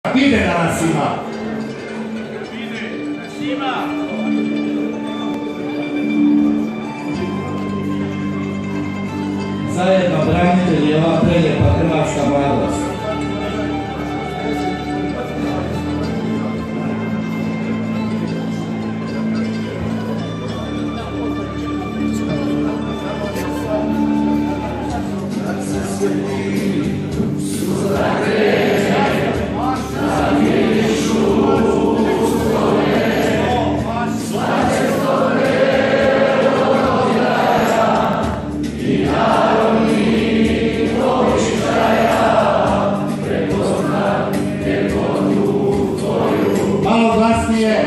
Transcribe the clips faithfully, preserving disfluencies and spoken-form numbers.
Vide da nas ima. Vide, nas ima. Zajedno branitelji, ova preljepa hrvatska mladost. Malo glasnije.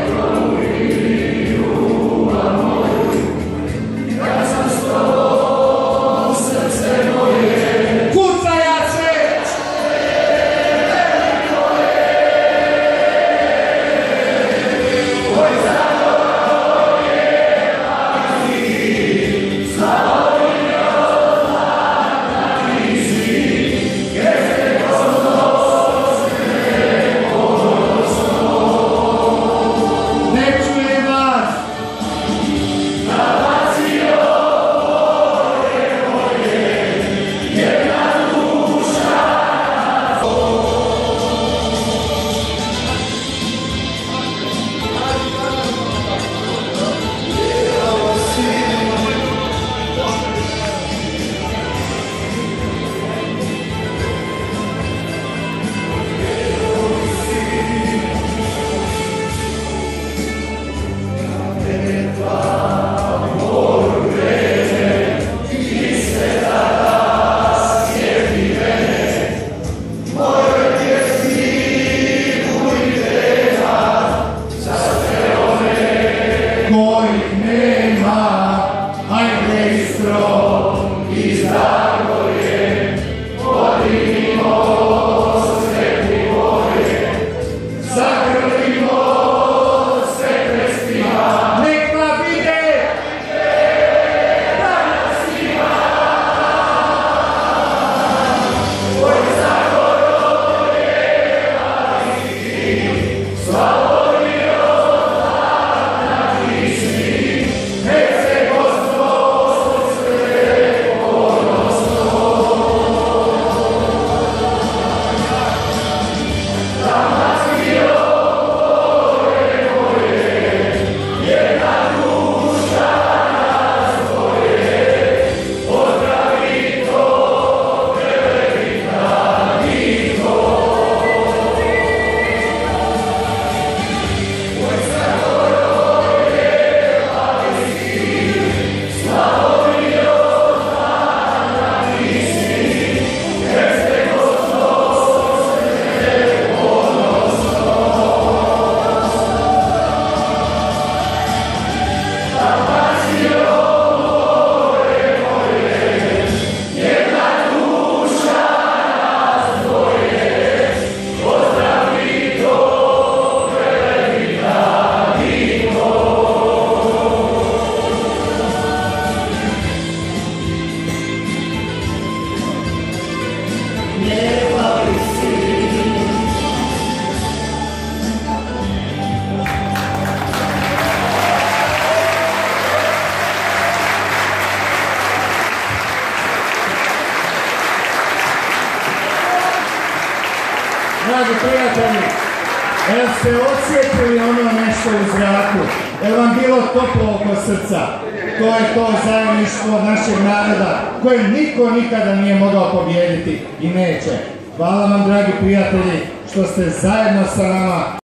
Dragi prijatelji, jel ste osjetili ono nešto u zraku? Jel vam bilo toplo oko srca? To je to zajedništvo našeg naroda koje niko nikada nije mogao pobijediti i neće. Hvala vam, dragi prijatelji, što ste zajedno sa nama.